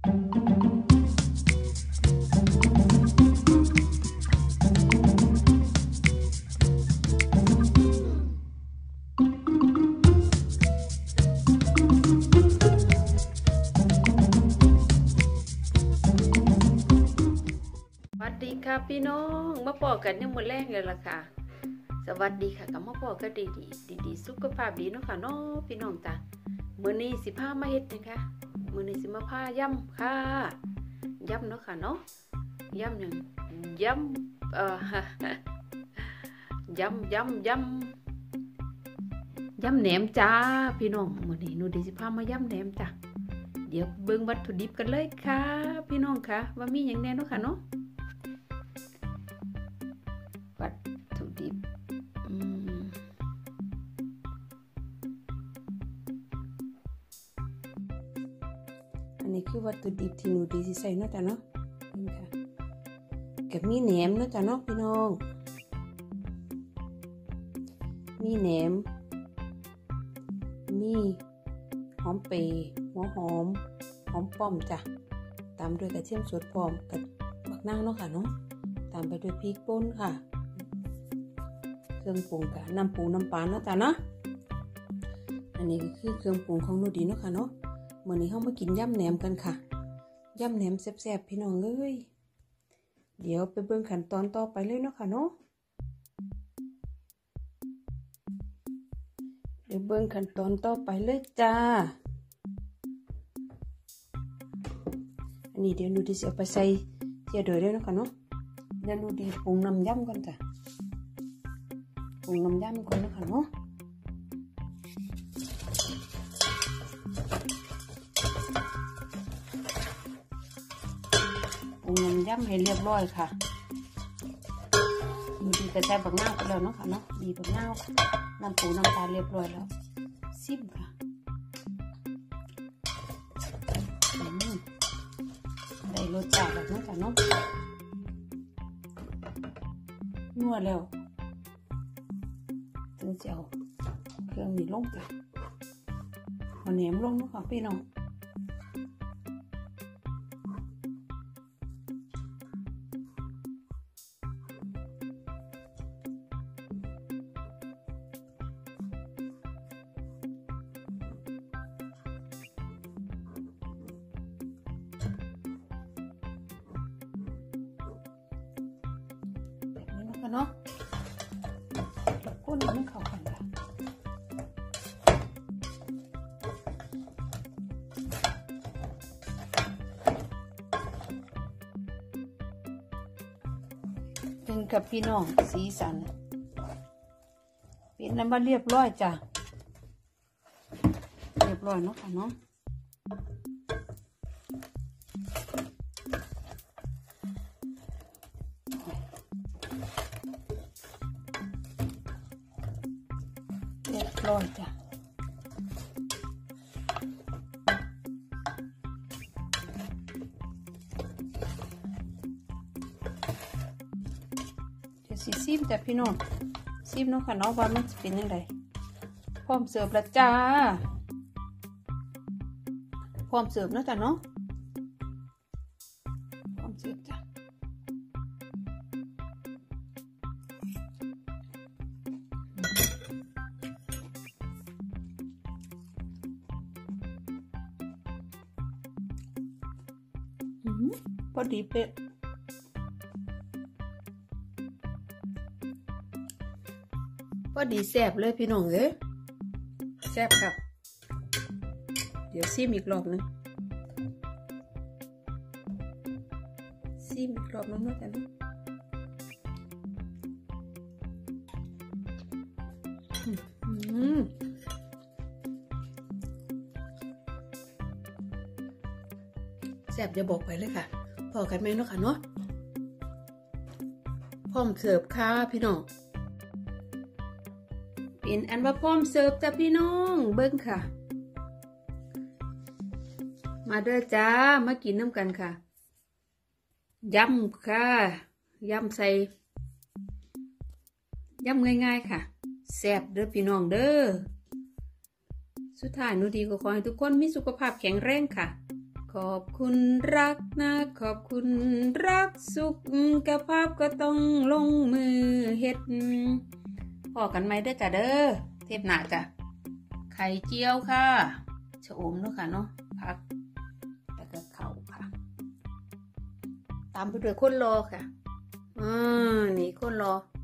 ดีค่ะพี่น้องมาพอกันยังมื้อแรกเลยล่ะค่ะสวัสดีค่ะกับมาพอกันดีสุขภาพดีเนาะค่ะเนาะพี่น้องจ้ะมื้อนี้สิพามาเฮ็ดนะคะมื้อนี้สิมาพายำค่ะยำเนาะค่ะเนาะยำหยังยำยำแหนมจ้าพี่น้องมื้อนี้หนูดีสิพามายำแหนมจ้ะเดี๋ยวเบิ่งวัตถุดิบกันเลยค่ะพี่น้องค่ะว่ามีหยังแน่เนาะค่ะเนาะวัตถุดิบอันนี้คือวัตถุดิบที่หนูดีสิใส่เนาะจ้ะเนาะนี่ค่ะกับมีแหนมเนาะจ้ะเนาะพี่น้องมีแหนมมีหอมเปรย์หัวหอมป้อมจ้ะตามด้วยกระเทียมสดพร้อมกับบักนาวเนาะค่ะเนาะตามไปด้วยพริกป่นค่ะเครื่องปรุงกับน้ำปูน้ำปลาเนาะจ้ะเนาะอันนี้ก็คือเครื่องปรุงของหนูดีเนาะค่ะเนาะมื้อนี้เฮามากินยำแหนมกันค่ะยำแหนมแซ่บๆพี่น้องเอ้ยเดี๋ยวไปเบิ่งขั้นตอนต่อไปเลยเนาะค่ะเนาะเดี๋ยวเบิ่งขั้นตอนต่อไปเลยจ้าอันนี้เดี๋ยวหนูดีสิเอาไปใส่เจียวเดือดด้วยเนาะค่ะเนาะเดี๋ยวหนูดีปรุงน้ำยำก่อนจ้ะปรุงน้ำยำก่อนนะคะเนาะปรุงน้ำยำให้เรียบร้อยค่ะหนูดีกระจายบักนาวไปแล้วเนาะค่ะเนาะดีบักนาวน้ำปูน้ำปลาเรียบร้อยแล้วซิมค่ะได้รสชาติแบบนี้ค่ะเนาะนัวแล้วถึงจะเอาเครื่องนี้ลงจ้ะเอาแหนมลงเนาะค่ะพี่น้องเนาะกุ้นมันเข้ากันค่ะเป็นกับพี่น้องสีสันเป็นน้ำมันเรียบร้อยจ้ะเรียบร้อยเนาะค่ะเนาะเรียบร้อยจ้ะเดี๋ยวสิซิมแต่พี่น้องซิมเนาะค่ะเนาะว่ามันจะเป็นยังไงพร้อมเสิร์ฟแล้วจ้าพร้อมเสิร์ฟนะจ้ะเนาะพร้อมเสิร์ฟจ้ะพอดีเป๊ะพอดีแซ่บเลยพี่น้องเอ้ยแซ่บครับเดี๋ยวซิมอีกรอบนึงซิมอีกรอบนึงนะจ๊ะนะแซ่บจะบอกไปเลยค่ะพอกันไหมเนาะค่ะเนาะพร้อมเสิร์ฟค่ะพี่น้องเป็นอันว่าพร้อมเสิร์ฟจ้ะพี่น้องเบิ้งค่ะมาเด้อจ้ามากินน้ำกันค่ะยำค่ะยำใส่ยำง่ายๆค่ะแซ่บเด้อพี่น้องเด้อสุดท้ายหนูดีก็ขอให้ทุกคนมีสุขภาพแข็งแรงค่ะขอบคุณรักนะขอบคุณรักสุขภาพก็ต้องลงมือเฮ็ดพอกันไหมเด้อจ้ะเด้อเทปหน้าจ้ะไข่เจียวค่ะชะอมเนาะค่ะเนาะผักแล้วก็ข้าวค่ะตามไปด้วยคนรอค่ะนี่คนรอ